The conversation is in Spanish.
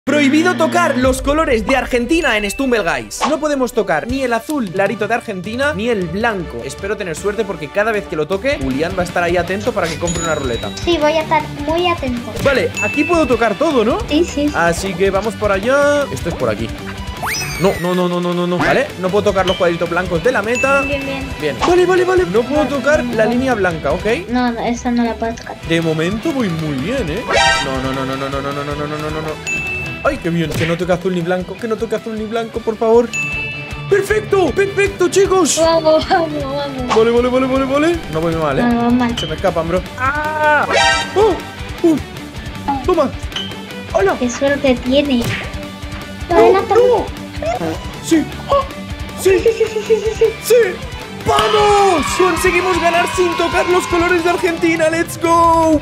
Prohibido tocar los colores de Argentina en Stumble Guys. No podemos tocar ni el azul clarito de Argentina ni el blanco. Espero tener suerte porque cada vez que lo toque, Julián va a estar ahí atento para que compre una ruleta. Sí, voy a estar muy atento. Vale, aquí puedo tocar todo, ¿no? Sí, sí. Así que vamos por allá. Esto es por aquí. No. Vale, no puedo tocar los cuadritos blancos de la meta. Bien. Vale. No puedo tocar la línea blanca, ¿ok? No, esa no la puedo tocar. De momento voy muy bien, ¿eh? No. Ay, qué bien, que no toque azul ni blanco. Que no toque azul ni blanco, por favor. ¡Perfecto! Chicos. Vamos. Vale. No voy mal, ¿eh? No, mal. Se me escapan, bro. ¡Ah! Toma. ¡Hola! Qué suerte tiene. ¡No! ¡Sí! ¡Sí! ¡Vamos! Conseguimos ganar sin tocar los colores de Argentina. ¡Let's go!